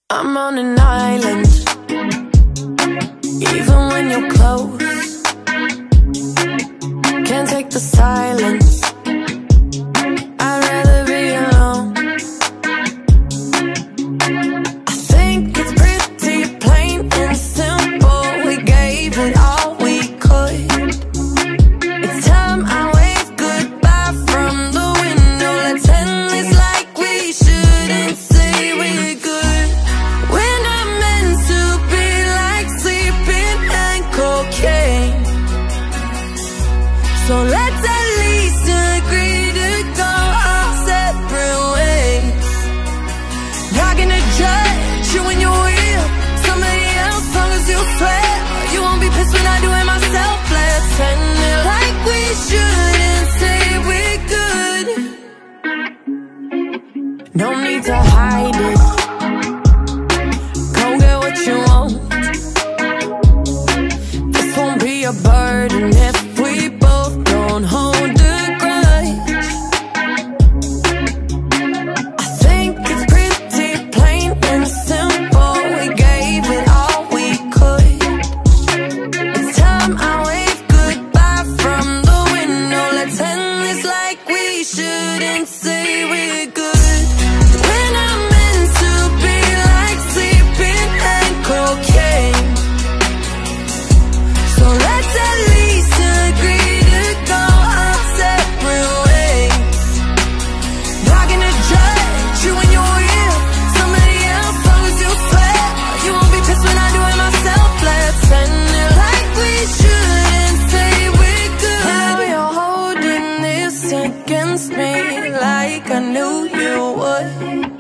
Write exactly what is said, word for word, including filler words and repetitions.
I'm on an island, even when you're close. Can't take the silence, I'd rather be alone. I think it's pretty plain and simple. We gave it all we could. It's time I wave goodbye from the window. Let's end this like we shouldn't say we're good. We're not meant to be like sleeping and cocaine. So let's at least agree to go our separate ways. Not gonna judge you when you're with somebody else, long as you swear you won't be pissed when I do it myself. Let's end it like we shouldn't say we're good. No need to hide it, go get what you want. This won't be a burden if we both don't hold a grudge. I think it's pretty plain and simple. We gave it all we could. It's time I wave goodbye from the window. Let's end this like we shouldn't say we're good. We're not meant to be like sleeping and cocaine. So let's at least agree to go our separate ways. Not gonna judge you when you're with somebody else, long as you swear you won't be pissed when I do it myself. Let's end it like we shouldn't say we're good. Now you're holding this against me like I knew you would.